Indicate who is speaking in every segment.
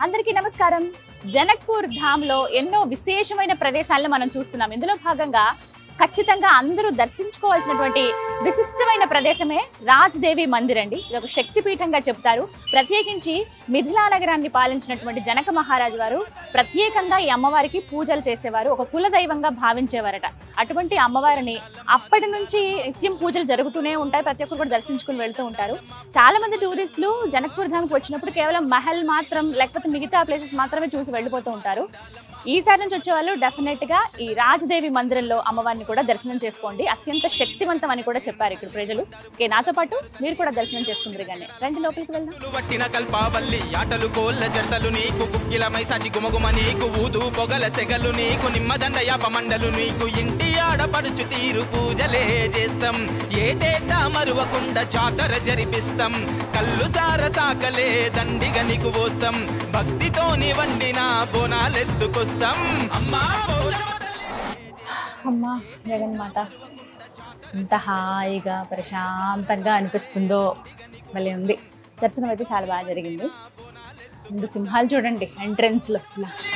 Speaker 1: అందరికీ నమస్కారం. జనక్పూర్ ధామ్ లో ఎన్నో విశేషమైన ప్రదేశాలను మనం చూస్తున్నాం. ఇందులో భాగంగా ఖచ్చితంగా అందరూ దర్శించుకోవాల్సినటువంటి విశిష్టమైన ప్రదేశమే రాజ్దేవి మందిర్ అండి. ఇది ఒక శక్తిపీఠంగా చెప్తారు. ప్రత్యేకించి మిథిలా నగరాన్ని పాలించినటువంటి జనక మహారాజు వారు ప్రత్యేకంగా ఈ అమ్మవారికి పూజలు చేసేవారు. ఒక కులదైవంగా భావించేవారట. అటువంటి అమ్మవారిని అప్పటి నుంచి నిత్యం పూజలు జరుగుతూనే ఉంటాయి. ప్రతి ఒక్కరు కూడా దర్శించుకుని వెళ్తూ ఉంటారు. చాలా మంది టూరిస్టులు జనక్పూర్ ధామ్కి వచ్చినప్పుడు కేవలం మహల్ మాత్రం లేకపోతే మిగతా ప్లేసెస్ మాత్రమే చూసి వెళ్ళిపోతూ ఉంటారు. ఈసారి నుంచి వచ్చే వాళ్ళు డెఫినెట్ గా ఈ రాజ్దేవి మందిరంలో అమ్మవారిని కూడా దర్శనం చేసుకోండి. అత్యంత శక్తివంతం అని కూడా చెప్పారు ఇక్కడ ప్రజలు. ఓకే, నాతో పాటు మీరు కూడా దర్శనం చేసుకుందరు కానీ రండి లోపలికి వెళ్దాం.
Speaker 2: ఆటలు కోళ్ళ జంటలు నీకు కుక్కిలమై సచి గుమగుమ నీకు ఊదు పొగల సెగలు నీకు నిమ్మదండ యాపమండలు నీకు ఇంటి ఆడపడుచు తీరు పూజలే చేస్తాం. ఏటేటా మరువకుండా జాతర జరిపిస్తాం. కళ్ళు సార సాకలే దండిగా నీకు పోస్తాం. భక్తితోని వండిన బోనాలెత్తుకొస్తాం.
Speaker 1: అమ్మా జగన్మాత ఎంత హాయిగా ప్రశాంతంగా అనిపిస్తుందో భలే ఉంది. దర్శనం అయితే చాలా బాగా జరిగింది. రెండు సింహాలు చూడండి ఎంట్రన్స్ లో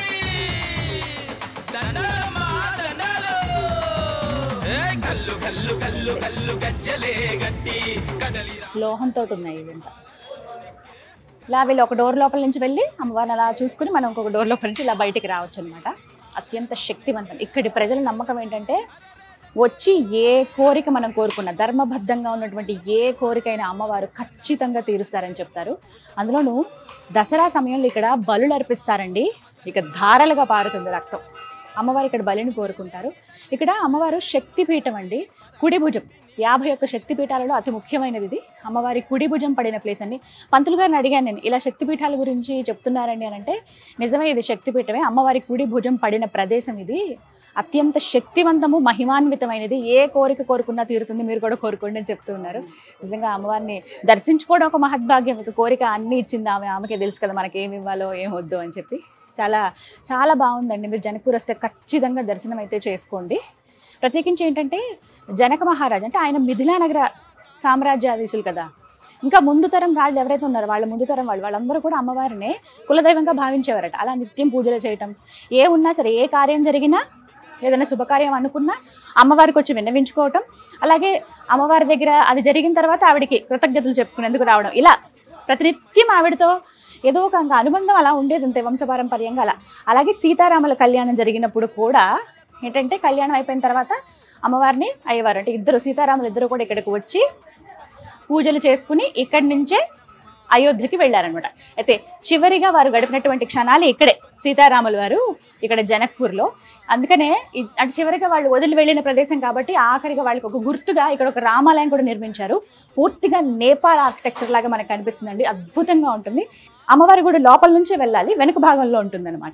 Speaker 1: లోహంతో ఉన్నాయి. ఇదంతా ఇలా వీళ్ళు ఒక డోర్ లోపల నుంచి వెళ్ళి అమ్మవారిని అలా చూసుకుని మనం ఇంకొక డోర్ లోపల నుంచి ఇలా బయటికి రావచ్చు అనమాట. అత్యంత శక్తివంతం. ఇక్కడి ప్రజల నమ్మకం ఏంటంటే వచ్చి ఏ కోరిక మనం కోరుకున్న ధర్మబద్ధంగా ఉన్నటువంటి ఏ కోరికైనా అమ్మవారు ఖచ్చితంగా తీరుస్తారని చెప్తారు. అందులోనూ దసరా సమయంలో ఇక్కడ బలులు అర్పిస్తారండి. ఇక ధారలుగా పారుతుంది రక్తం. అమ్మవారు ఇక్కడ బలిని కోరుకుంటారు. ఇక్కడ అమ్మవారు శక్తిపీఠం అండి. కుడి భుజం 51 శక్తిపీఠాలలో అతి ముఖ్యమైనది ఇది. అమ్మవారి కుడి భుజం పడిన ప్లేస్ అండి. పంతులు గారిని అడిగాను నేను, ఇలా శక్తిపీఠాల గురించి చెప్తున్నారండి అని అంటే, నిజమే ఇది శక్తిపీఠమే. అమ్మవారి కుడి భుజం పడిన ప్రదేశం ఇది. అత్యంత శక్తివంతము మహిమాన్వితమైనది. ఏ కోరిక కోరుకున్నా తీరుతుంది, మీరు కూడా కోరుకోండి అని చెప్తూ ఉన్నారు. నిజంగా అమ్మవారిని దర్శించుకోవడం ఒక మహద్భాగ్యం. ఇక కోరిక అన్నీ ఇచ్చింది ఆమె. ఆమెకే తెలుసు కదా మనకి ఏమి ఇవ్వాలో ఏం వద్దు అని చెప్పి. చాలా చాలా బాగుందండి. మీరు జనక్పూర్ వస్తే ఖచ్చితంగా దర్శనం అయితే చేసుకోండి. ప్రత్యేకించి ఏంటంటే జనక మహారాజు అంటే ఆయన మిథిలా నగర సామ్రాజ్యాధీశులు కదా. ఇంకా ముందు తరం రాజులు ఎవరైతే ఉన్నారో వాళ్ళ ముందు తరం వాళ్ళందరూ కూడా అమ్మవారినే కులదైవంగా భావించేవారట. అలా నిత్యం పూజలు చేయటం, ఏ ఉన్నా సరే ఏ కార్యం జరిగినా ఏదైనా శుభకార్యం అనుకున్నా అమ్మవారికి వచ్చి విన్నవించుకోవటం, అలాగే అమ్మవారి దగ్గర అది జరిగిన తర్వాత ఆవిడికి కృతజ్ఞతలు చెప్పుకునేందుకు రావడం, ఇలా ప్రతినిత్యం ఆవిడతో ఏదో ఒక అనుబంధం అలా ఉండేది అంతే వంశపారంపర్యంగా అలా. అలాగే సీతారాముల కళ్యాణం జరిగినప్పుడు కూడా ఏంటంటే కళ్యాణం అయిపోయిన తర్వాత అమ్మవారిని అయ్యేవారు అంటే ఇద్దరు సీతారాములు ఇద్దరు కూడా ఇక్కడికి వచ్చి పూజలు చేసుకుని ఇక్కడి నుంచే అయోధ్యకి వెళ్ళారనమాట. అయితే చివరిగా వారు గడిపినటువంటి క్షణాలు ఇక్కడే సీతారాముల వారు ఇక్కడ జనక్పూర్లో. అందుకనే అటు చివరిగా వాళ్ళు వదిలి వెళ్ళిన ప్రదేశం కాబట్టి ఆఖరిగా వాళ్ళకి ఒక గుర్తుగా ఇక్కడ ఒక రామాలయం కూడా నిర్మించారు. పూర్తిగా నేపాల్ ఆర్కిటెక్చర్ లాగా మనకు కనిపిస్తుందండి. అద్భుతంగా ఉంటుంది. అమ్మవారి గుడి లోపల నుంచే వెళ్ళాలి, వెనుక భాగంలో ఉంటుంది అనమాట.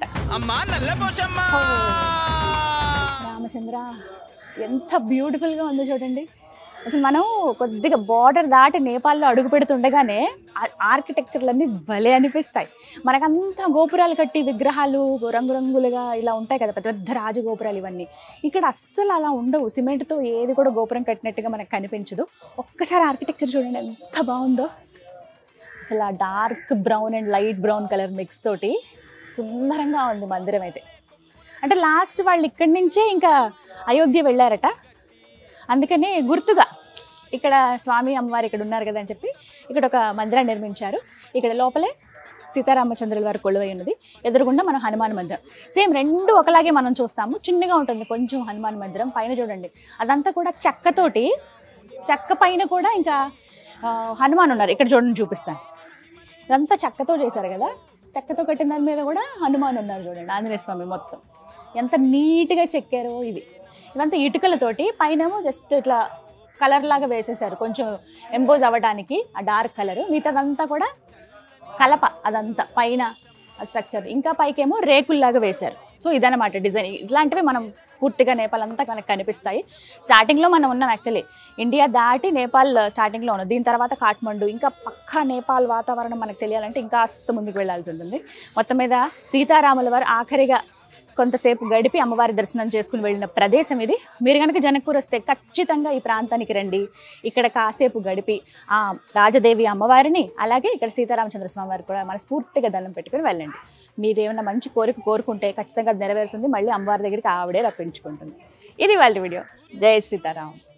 Speaker 1: రామచంద్ర ఎంత బ్యూటిఫుల్గా ఉందో చూడండి. అసలు మనం కొద్దిగా బార్డర్ దాటి నేపాల్లో అడుగు పెడుతుండగానే ఆర్కిటెక్చర్లన్నీ భలే అనిపిస్తాయి. మనకంతా గోపురాలు కట్టి విగ్రహాలు రంగురంగులుగా ఇలా ఉంటాయి కదా, పెద్ద పెద్ద రాజగోపురాలు ఇవన్నీ. ఇక్కడ అస్సలు అలా ఉండవు. సిమెంట్తో ఏది కూడా గోపురం కట్టినట్టుగా మనకు కనిపించదు. ఒక్కసారి ఆర్కిటెక్చర్ చూడండి ఎంత బాగుందో. అసలు ఆ dark brown and light brown colour mix తోటి సుందరంగా ఉంది మందిరం అయితే. అంటే లాస్ట్ వాళ్ళు ఇక్కడి నుంచే ఇంకా అయోధ్య వెళ్ళారట. అందుకని గుర్తుగా ఇక్కడ స్వామి అమ్మవారు ఇక్కడ ఉన్నారు కదా అని చెప్పి ఇక్కడ ఒక మందిరాన్ని నిర్మించారు. ఇక్కడ లోపలే సీతారామచంద్రుల వారు కొలువై ఉన్నది. ఎదురుగుండా మనం హనుమాన్ మందిరం. సేమ్ రెండు ఒకలాగే మనం చూస్తాము. చిన్నగా ఉంటుంది కొంచెం హనుమాన్ మందిరం. పైన చూడండి అదంతా కూడా చెక్కతోటి, చెక్క పైన కూడా ఇంకా హనుమాన్ ఉన్నారు. ఇక్కడ చూడండి చూపిస్తాను. ఇదంతా చెక్కతో చేశారు కదా. చెక్కతో కట్టిన దాని మీద కూడా హనుమాన్ ఉన్నారు చూడండి. ఆంజనేయ స్వామి మొత్తం ఎంత నీట్గా చెక్కారో. ఇవంతా ఇటుకలతోటి, పైనేమో జస్ట్ ఇట్లా కలర్ లాగా వేసేసారు కొంచెం ఎంబోజ్ అవ్వడానికి ఆ డార్క్ కలర్. మిగతాదంతా కూడా కలప, అదంతా పైన స్ట్రక్చర్. ఇంకా పైకేమో రేకుల్లాగా వేశారు. సో ఇదన్నమాట డిజైన్. ఇట్లాంటివి మనం పూర్తిగా నేపాల్ అంతా మనకు కనిపిస్తాయి. స్టార్టింగ్లో మనం ఉన్నాం యాక్చువల్లీ. ఇండియా దాటి నేపాల్ స్టార్టింగ్లో ఉన్నాం. దీని తర్వాత కాఠ్మండు. ఇంకా పక్కా నేపాల్ వాతావరణం మనకు తెలియాలంటే ఇంకా కాస్త ముందుకు వెళ్ళాల్సి ఉంటుంది. మొత్తం మీద సీతారాముల వారు ఆఖరిగా కొంతసేపు గడిపి అమ్మవారి దర్శనం చేసుకుని వెళ్ళిన ప్రదేశం ఇది. మీరు కనుక జనక్పూర్ వస్తే ఖచ్చితంగా ఈ ప్రాంతానికి రండి. ఇక్కడ కాసేపు గడిపి ఆ రాజదేవి అమ్మవారిని అలాగే ఇక్కడ సీతారామచంద్ర స్వామి వారికి కూడా మనస్ఫూర్తిగా దండం పెట్టుకుని వెళ్ళండి. మీరు ఏమైనా మంచి కోరిక కోరుకుంటే ఖచ్చితంగా అది నెరవేరుతుంది. మళ్ళీ అమ్మవారి దగ్గరికి ఆవిడే రప్పించుకుంటుంది. ఇది వాళ్ళ వీడియో. జై సీతారాం.